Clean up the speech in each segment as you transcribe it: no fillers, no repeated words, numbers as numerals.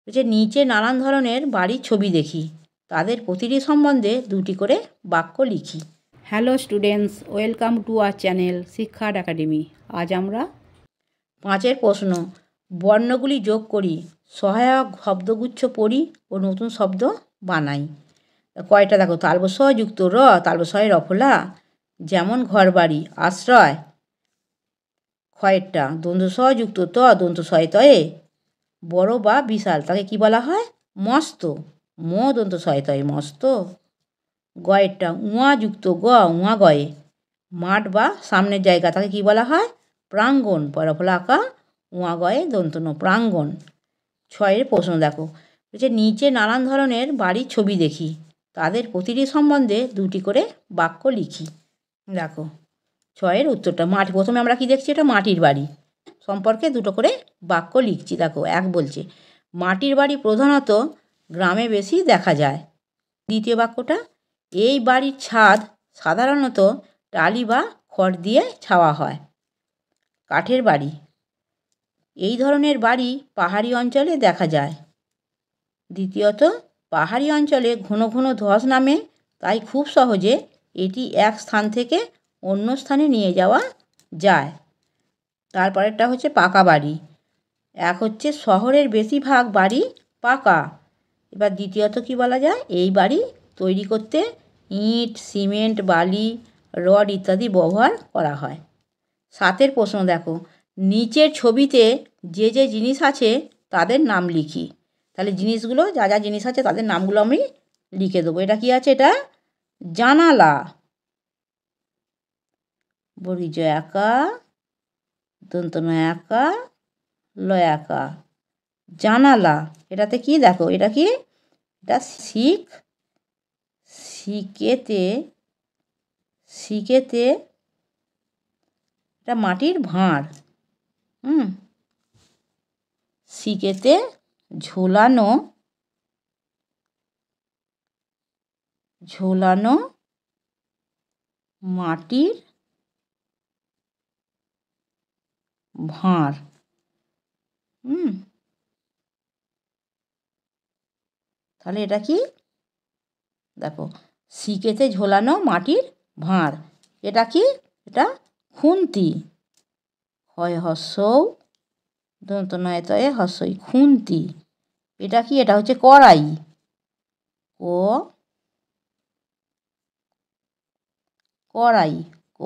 যে নিচে নানান ধরনের বাড়ির ছবি দেখি, তাদের প্রতিটি সম্বন্ধে দুটি করে বাক্য লিখি। Hello students, welcome to our channel শিক্ষার একাডেমি। আজ আমরা 5 প্রশ্ন, বর্ণগুলি যোগ করি, সহায়ক শব্দগুচ্ছ পড়ি ও নতুন শব্দ বানাই। কয়টা দেখো, তালব্য স যুক্ত র, তালব্য স এর রফলা, যেমন ঘরবাড়ি, আশ্রয়। ক্ষয়েরটা দন্ত স যুক্ত ত, দন্ত সয়ে তয়ে, বড় বা বিশাল, তাকে কি বলা হয়? মস্ত। ম দন্ত সয়ে তয়ে মস্ত। গয়েরটা উয়া যুক্ত গ, উয়া গয়ে, মাঠ বা সামনের জায়গা, তাকে কি বলা হয়? প্রাঙ্গণ। পরফলা আঁকা উয়া গয়ে দন্ত ন, প্রাঙ্গণ। 6 প্রশ্ন দেখো, যে নিচে নানান ধরনের বাড়ির ছবি দেখি, তাদের প্রতিটি সম্বন্ধে দুটি করে বাক্য লিখি। দেখো 6 উত্তরটা মাটি। প্রথমে আমরা কি দেখছি? এটা মাটির বাড়ি সম্পর্কে দুটো করে বাক্য লিখছি। দেখো 1 বলছে মাটির বাড়ি প্রধানত গ্রামে বেশি দেখা যায়। দ্বিতীয় বাক্যটা, এই বাড়ির ছাদ সাধারণত টালি বা খড় দিয়ে ছাওয়া হয়। কাঠের বাড়ি, এই ধরনের বাড়ি পাহাড়ি অঞ্চলে দেখা যায়। দ্বিতীয়ত, পাহাড়ি অঞ্চলে ঘন ঘন ধস নামে, তাই খুব সহজে এটি এক স্থান থেকে অন্য স্থানে নিয়ে যাওয়া যায়। তারপরেরটা হচ্ছে পাকা বাড়ি। এক হচ্ছে শহরের বেশিরভাগ বাড়ি পাকা। এবার দ্বিতীয়ত কি বলা যায়? এই বাড়ি তৈরি করতে ইট, সিমেন্ট, বালি, রড ইত্যাদি ব্যবহার করা হয়। 7 প্রশ্ন দেখো, নিচের ছবিতে যে যে জিনিস আছে তাদের নাম লিখি। তাহলে জিনিসগুলো, যা যা জিনিস আছে তাদের নামগুলো আমি লিখে দেবো। এটা কি আছে? এটা জানালা। বর্গীজ একা, দন্ত ন একা, ল একা, জানালা। এটাতে কি দেখো, এটা কি? এটা শিকেতে, শিকেতে এটা মাটির ভাঁড়। শিকেতে ঝোলানো, ঝোলানো মাটির ভাঁড়। তাহলে এটা কি? দেখো শিকেতে ঝোলানো মাটির ভাঁড়। এটা কি? এটা খুন্তি। হয় হস্যৌ, দন্ত নয় তয়ে হস্যই, খুন্তি। এটা কি? এটা হচ্ছে কড়াই। ও কড়াই, ক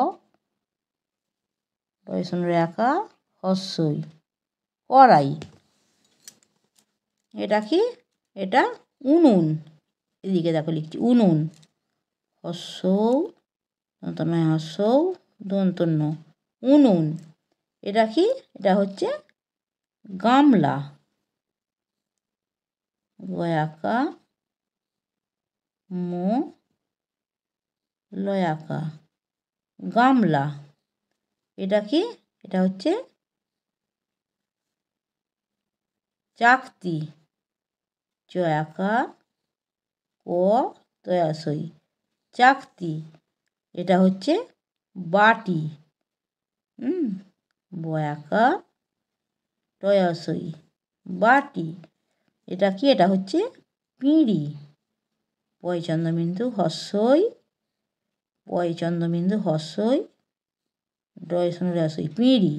রেখা হস্যই, কড়াই। এটা কি? এটা উনুন। এদিকে দেখো লিখছি উনুন। হস্যৌ, দন্ত নয় হস্যৌ, দন্ত ন, উনুন। এটা কি? এটা হচ্ছে গামলা। গয়াকা মো লয়াকা, গামলা। এটা কি? এটা হচ্ছে চাকতি। চয়াকা ও তয়াসই, চাকতি। এটা হচ্ছে বাটি। বয়াকা টয়াসই, বাটি। এটা কি? এটা হচ্ছে পিঁড়ি। পয়চন্দ্রবিন্দু হস্যই, পয়চন্দ্রবিন্দু হস্যই, ডয়সই, পিঁড়ি।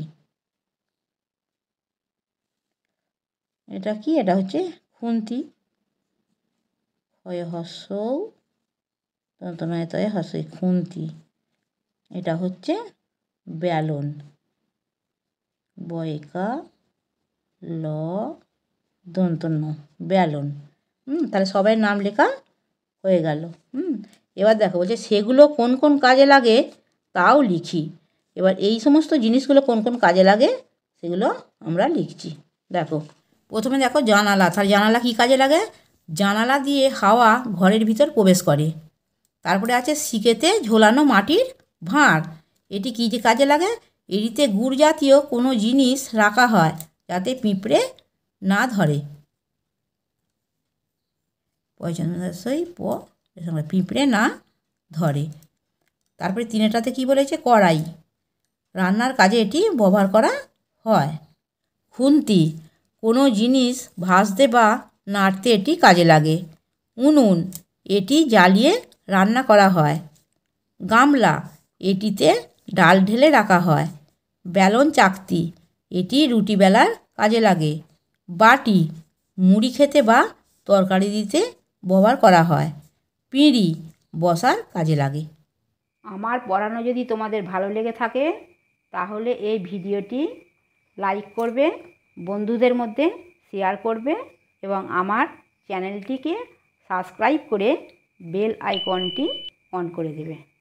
এটা কি? এটা হচ্ছে খুন্তি। হয় হস্যৌ, দন্ত নয় তয়ে হস্যই, খুন্তি। এটা হচ্ছে বেলন। বয়কা ল দন্ত ন, বেলন। তাহলে সবাই নাম লেখা হয়ে গেল। এবার দেখো বলছে সেগুলো কোন কোন কাজে লাগে তাও লিখি। এবার এই সমস্ত জিনিসগুলো কোন কোন কাজে লাগে সেগুলো আমরা লিখছি। দেখো প্রথমে দেখো জানালা। তাহলে জানালা কী কাজে লাগে? জানালা দিয়ে হাওয়া ঘরের ভিতর প্রবেশ করে। তারপরে আছে শিকেতে ঝোলানো মাটির ভাঁড়। এটি কী যে কাজে লাগে? এটিতে গুড় জাতীয় কোনো জিনিস রাখা হয় যাতে পিঁপড়ে না ধরে। পয়সই পিঁপড়ে না ধরে। তারপরে 3টাতে কী বলেছে? কড়াই। রান্নার কাজে এটি ব্যবহার করা হয়। খুন্তি, কোনো জিনিস ভাজতে বা নাড়তে এটি কাজে লাগে। উনুন, এটি জ্বালিয়ে রান্না করা হয়। গামলা, এটিতে ডাল ঢেলে রাখা হয়। বেলন চাকতি, এটি রুটি বেলার কাজে লাগে। বাটি, মুড়ি খেতে বা তরকারি দিতে ব্যবহার করা হয়। পিঁড়ি, বসার কাজে লাগে। আমার পড়ানো যদি তোমাদের ভালো লেগে থাকে তাহলে এই ভিডিওটি লাইক করবে, বন্ধুদের মধ্যে শেয়ার করবে এবং আমার চ্যানেলটিকে সাবস্ক্রাইব করে বেল আইকনটি অন করে দেবে।